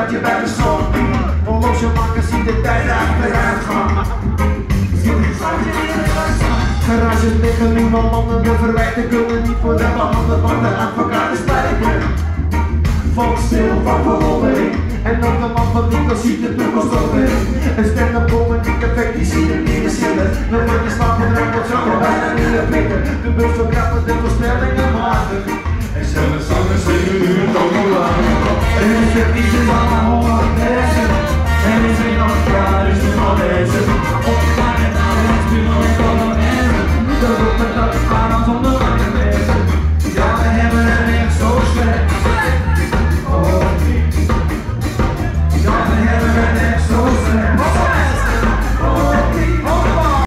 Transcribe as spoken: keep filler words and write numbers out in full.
dat je bij de zon. Horloge maken, zie de tijd achteruit gaan. Garages liggen nu al mannen, de verwijten kunnen niet worden behandeld, want de advocaat is blijven. Volk stil van verwondering, en ook de man van winkel ziet de toekomst over. Een stand-up die effect, die zie je niet meer zitten. Dan wordt je slaap gedrukt, wordt zo bijna niet meer pikken. De bus zo grappig, de versnellingen maken. En zelfs zangers zingen nu het allemaal lang. En is het iets van honderd mensen, en is er nog klaar, is er nog mensen.